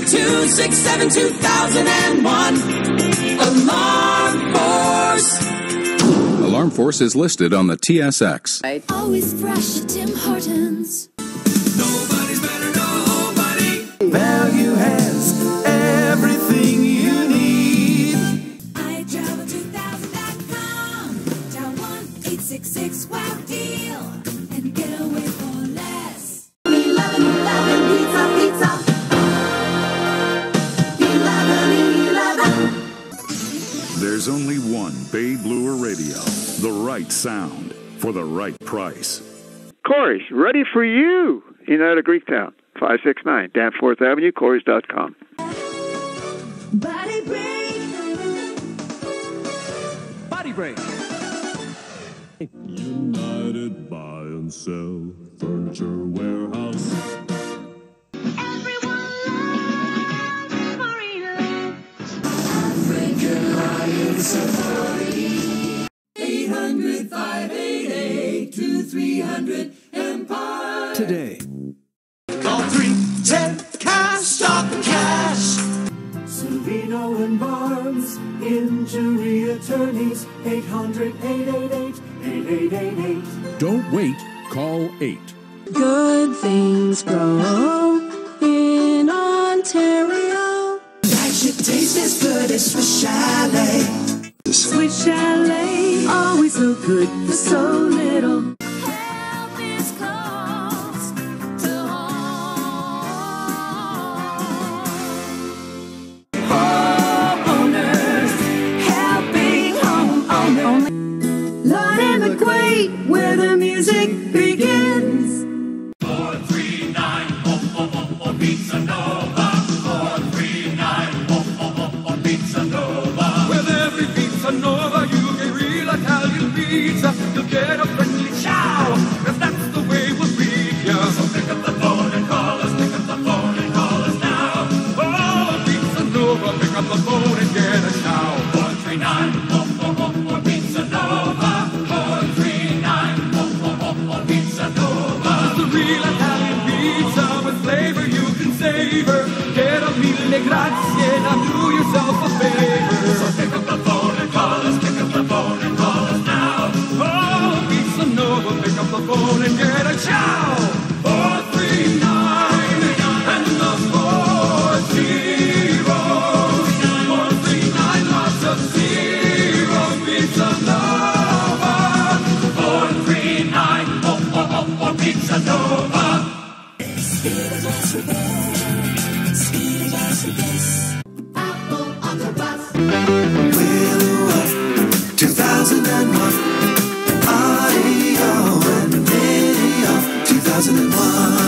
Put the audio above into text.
267-2001. Alarmforce. Alarmforce is listed on the TSX. Always fresh at Tim Hortons. Nobody's better, nobody. Value has everything you need. iTravel2000.com. Dial 1-866 wow deal and get away for less. We love pizza, pizza. There's only one Bay Bloor Radio. The right sound for the right price. Corey's, ready for you in out of Greektown. 569 Danforth Avenue, Corey's.com. Body break. Body break. United Buy and Sell Furniture Warehouse. Everyone loves Marina. African Lion Safari. 800-588-2300 Empire. Today. Call 310-CASH. Stop the cash. Savino and Barnes, injury attorneys, 800-888-8888. Don't wait, call 8. Good things grow in Ontario. Life should taste as good as Swiss Chalet. Swiss Chalet, always so good for so little. Help is close to home. Homeowners, helping homeowners. Lord and the Quay, where the music begins. 439 Pizza Nova. 439 Pizza Nova. With every Pizza Nova, you get real Italian pizza. You'll get a friendly chow, 'cause that's the way we'll treat ya. So pick up the phone and call us. Pick up the phone and call us now. Oh, Pizza Nova, pick up the phone and get a chow. 439 Pizza Nova. 439 Pizza Nova. The real Italian pizza with flavor you can savor. Get a mille grazie, now do yourself a favor. So pick up the phone and call us. Pick up the phone and call us now. Oh, Pizza Nova, pick up the phone and get a chow. 439 and the 4 zeros. 439, lots of zeros. Pizza Nova. 439 Pizza Nova. Apple on the bus. Wheel of 2001. Audio and video 2001.